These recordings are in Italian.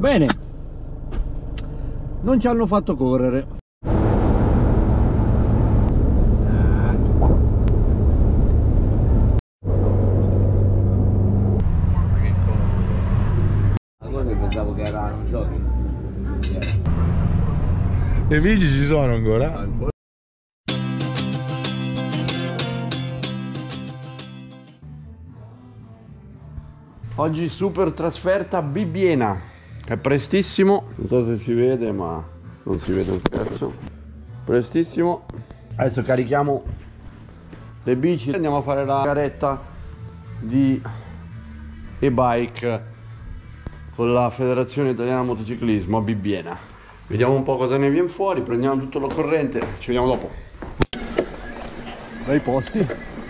Bene, non ci hanno fatto correre. La cosa pensavo che era, non so che... Le bici ci sono ancora? Oggi super trasferta a Bibbiena. È prestissimo, non so se si vede, ma non si vede un cazzo. Prestissimo. Adesso carichiamo le bici e andiamo a fare la garetta di e-bike con la Federazione Italiana Motociclismo a Bibbiena. Vediamo un po' cosa ne viene fuori, prendiamo tutto l'occorrente, ci vediamo dopo. Bei posti.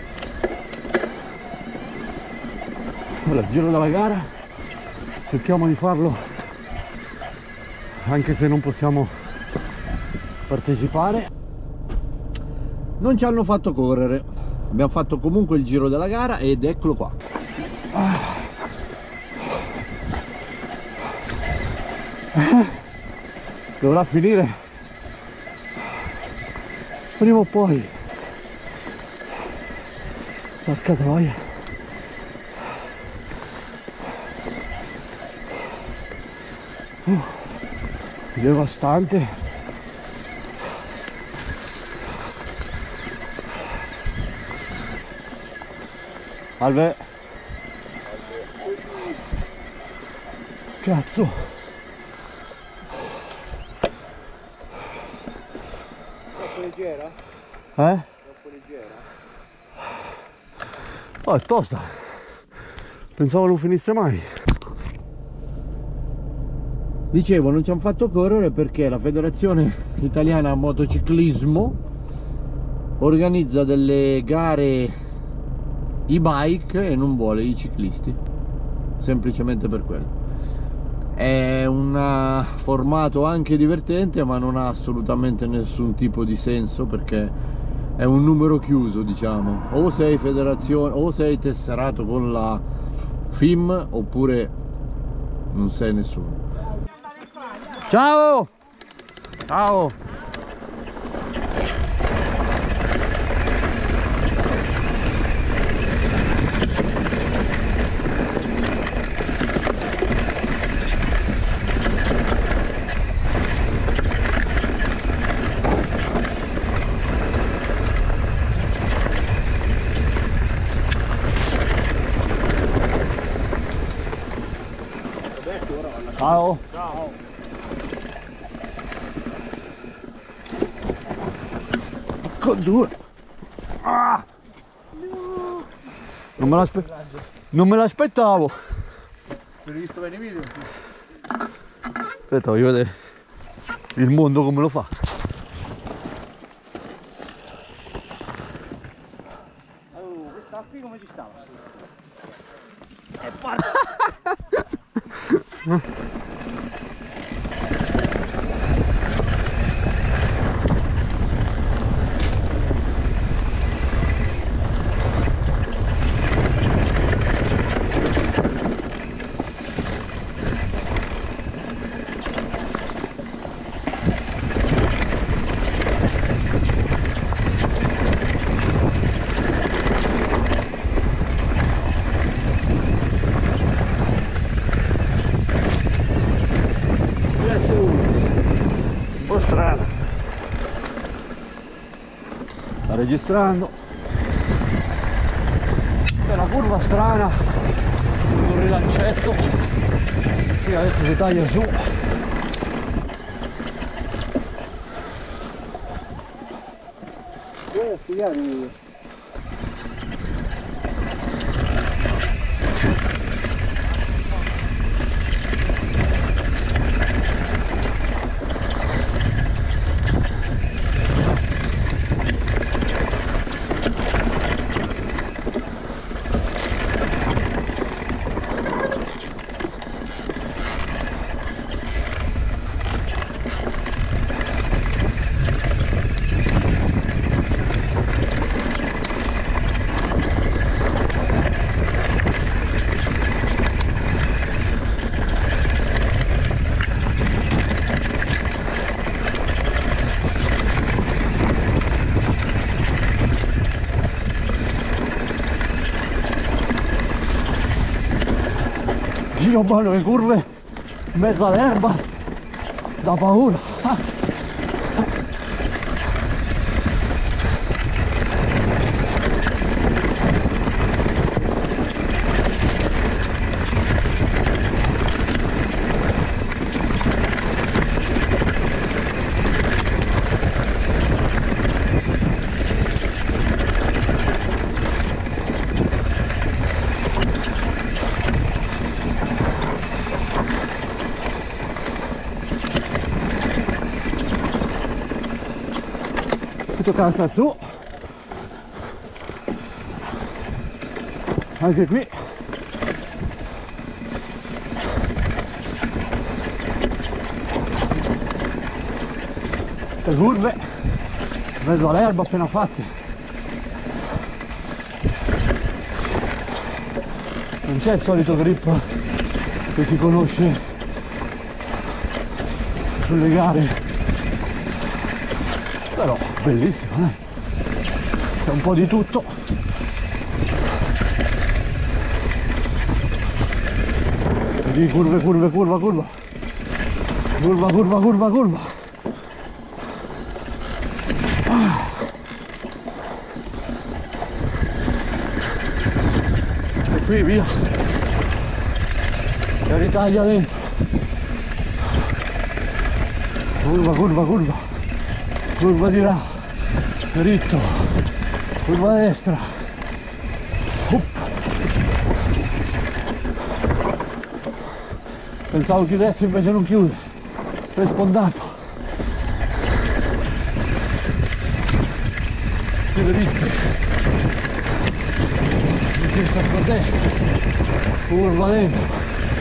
Allora, giro della gara, cerchiamo di farlo anche se non possiamo partecipare. Non ci hanno fatto correre, abbiamo fatto comunque il giro della gara ed eccolo qua. Dovrà finire prima o poi. Porca troia. Devastante. Salve. Cazzo. Troppo leggera? Eh? Troppo leggera? Oh, è tosta. Pensavo non finisse mai. Dicevo, non ci hanno fatto correre perché la Federazione Italiana Motociclismo organizza delle gare e-bike e non vuole i ciclisti, semplicemente per quello. È un formato anche divertente, ma non ha assolutamente nessun tipo di senso perché è un numero chiuso, diciamo. O sei federazione, o sei tesserato con la FIM oppure non sei nessuno. Ciao! Ciao! Ciao! Ciao! Con due! Ah! Non me l'aspettavo! Hai visto bene i video? Aspetta, voglio vedere il mondo come lo fa. Oh, questa qui come ci stava? Sta registrando. È una curva strana, un rilancetto, qui adesso si taglia su. Spiegati. mio mano, le curve in mezzo all'erba, da paura. Tocca stare su, anche qui le curve in mezzo all'erba appena fatte, non c'è il solito grip che si conosce sulle gare, però bellissimo, c'è un po' di tutto. Vedi, curve, curva, curva, curva, curva, curva, curva, curva. E qui via, e ritaglia dentro, curva, curva, curva. Curva di là, dritto, curva a destra, pensavo chiudesse invece non chiude, è spondato, chiude dritto, di sinistra a destra, curva dentro.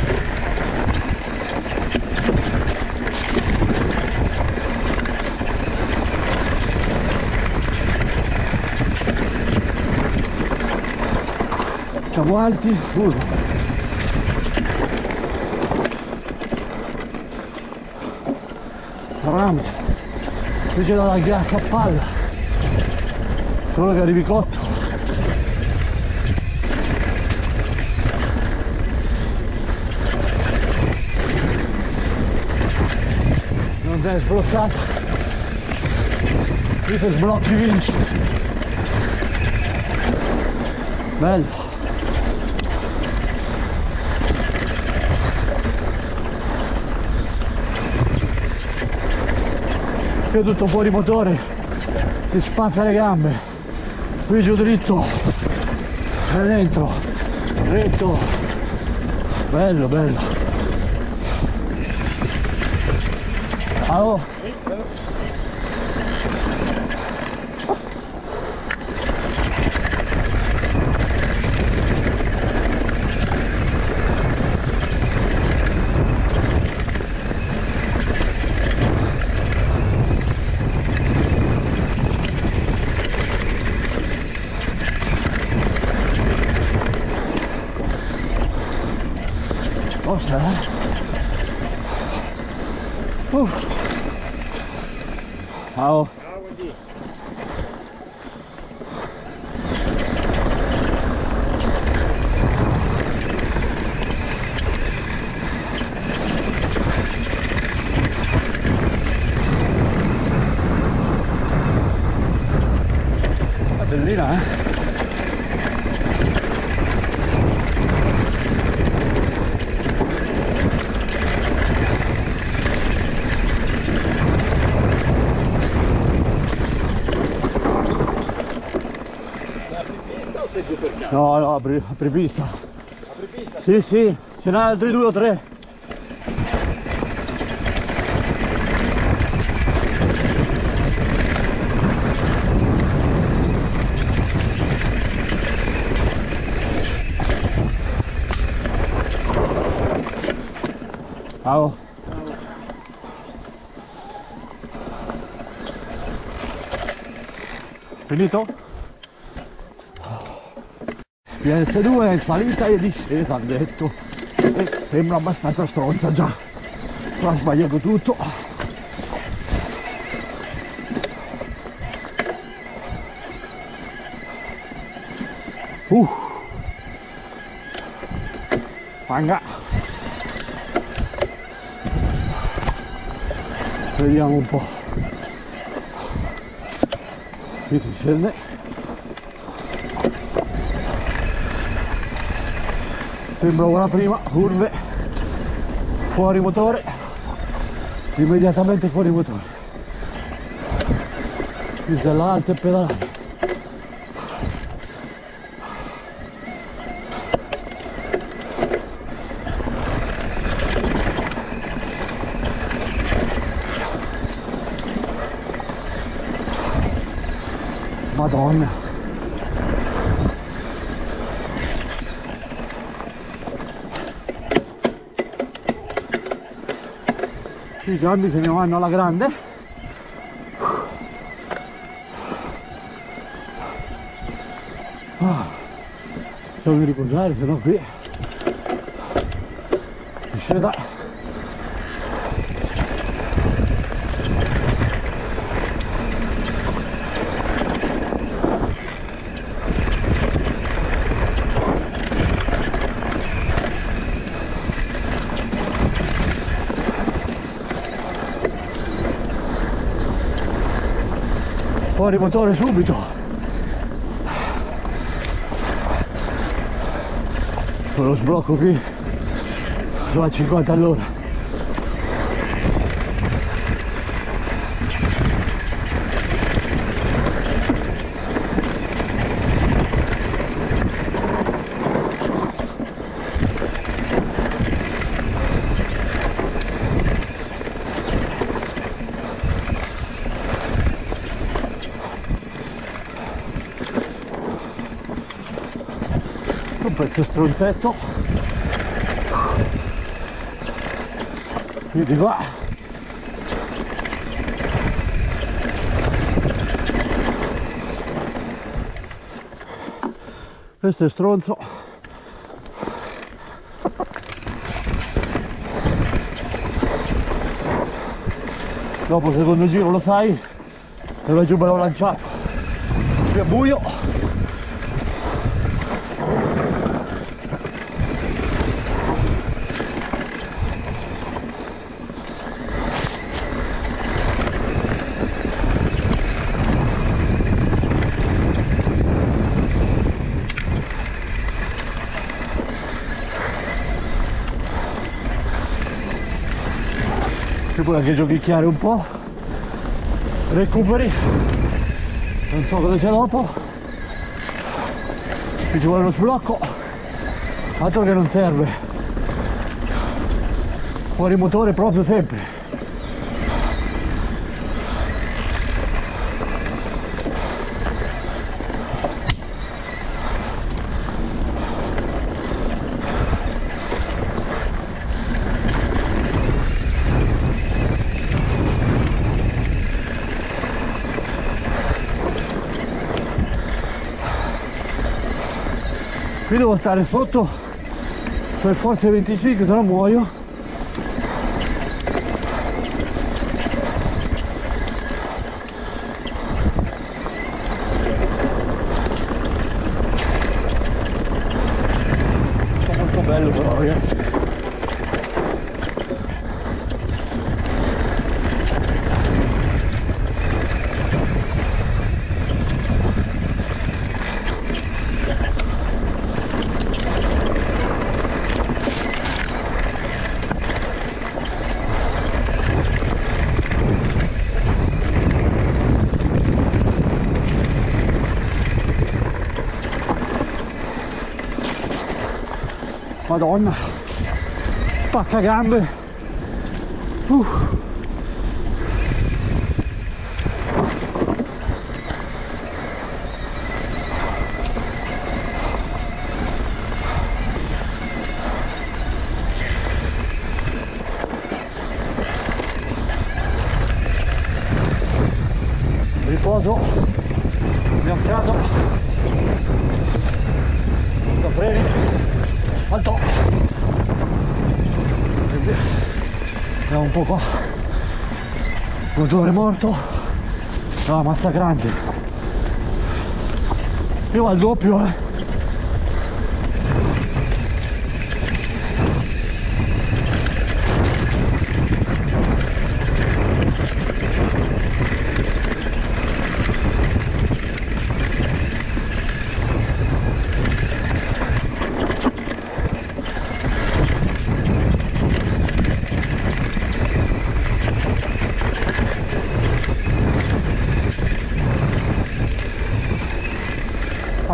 Siamo alti, curva. Ramo, invece dalla gas a palla, solo che arrivi cotto. Non sei sbloccato, qui se sblocchi vinci. Bello. Qui è tutto fuori motore, ti spacca le gambe, qui giù dritto, e dentro, dritto, bello, bello. Ciao. Ciao. È bellina, eh? No, no, apri pista. Apri pista? Sì, sì, ce n'è altri 2 o 3. Ciao. Finito? PS2 in salita e discesa, hanno detto, e sembra abbastanza stronza già, ha sbagliato tutto. Manga. Vediamo un po'. Qui si scende. Sembra una prima, curve, fuori motore, immediatamente fuori motore. Pistella alta e pedalare. Madonna. I cambi se ne vanno alla grande. Devo riposare, se no qui discesa. Fuori motore subito. Con lo sblocco qui sono a 50 all'ora. Un pezzo stronzetto, quindi qua questo è stronzo. Dopo il secondo giro lo sai e vai giù bello lanciato. Qui è buio. Che puoi anche giochicchiare un po', recuperi, non so cosa c'è dopo, qui ci vuole lo sblocco, altro che non serve, fuori motore proprio sempre. Qui devo stare sotto per forza 25, se no muoio. È molto bello però, ragazzi. Madonna, spacca gambe. Riposo, abbiamo fiato, da freni, alto, e via. Andiamo un po' qua, motore morto, no, massacrante, io al doppio,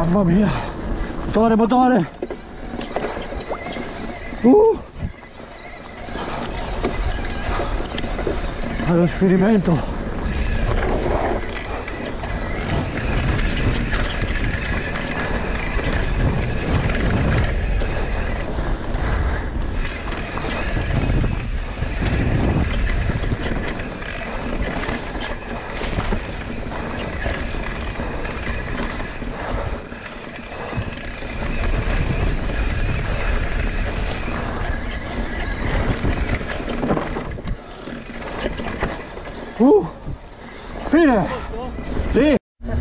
Mamma mia, motore! È lo sfinimento. Fine! Sì!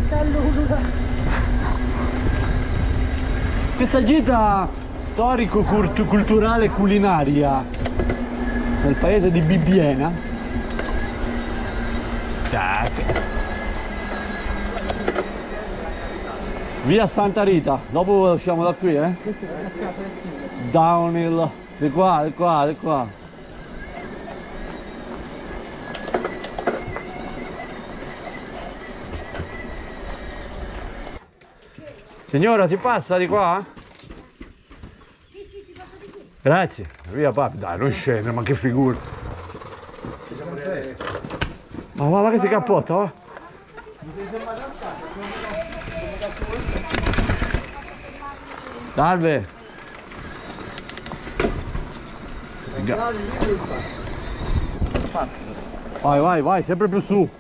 Questa gita storico-culturale culinaria nel paese di Bibbiena. Via Santa Rita, dopo usciamo da qui, Downhill, di qua, di qua, di qua. Signora, si passa di qua? Sì, si passa di qui. Grazie. Via papi. Dai, non scende, ma che figura. Ma guarda che si cappotta, va? Salve. Vai, sempre più su.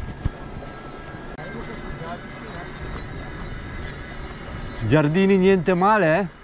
Giardini niente male, eh?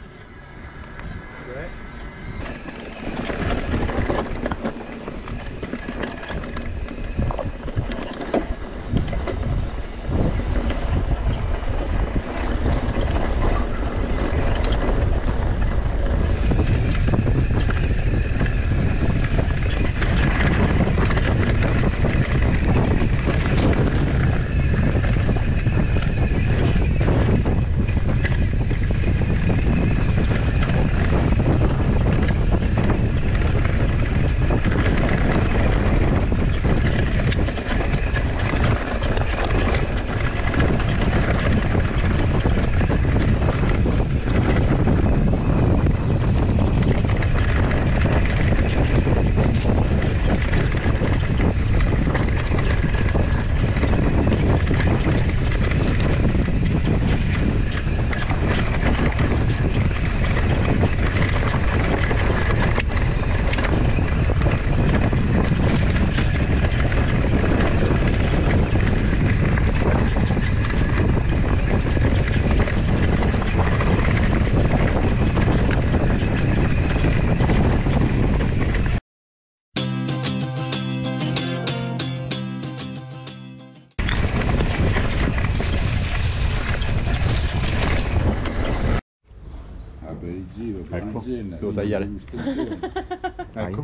Ecco, devo tagliare. Ecco.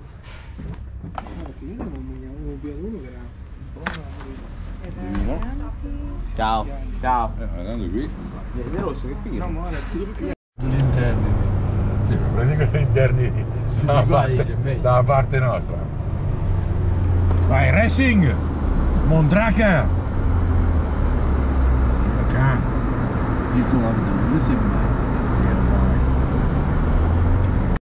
Ciao, ciao. Andando qui. Verde rosso, che figo. Gli interni. Sì, prendi quelli interni dalla parte nostra. Vai, Racing! Mondraka! Sì, Ricordo, questo è